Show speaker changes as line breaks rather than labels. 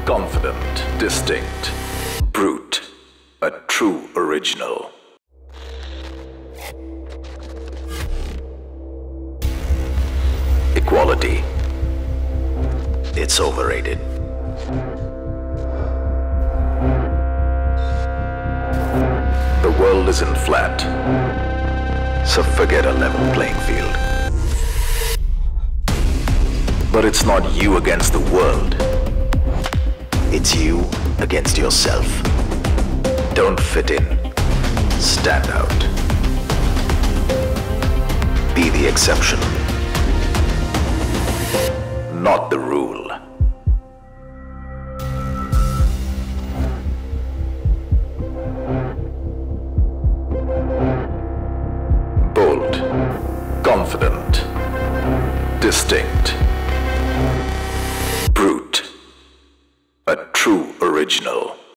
confident, distinct. Brut, a true original. Equality. It's overrated. The world isn't flat, so forget a level playing field. But it's not you against the world. It's you against yourself. Don't fit in. Stand out. Be the exception, not the rule. Bold, confident, distinct. Brut, a true original.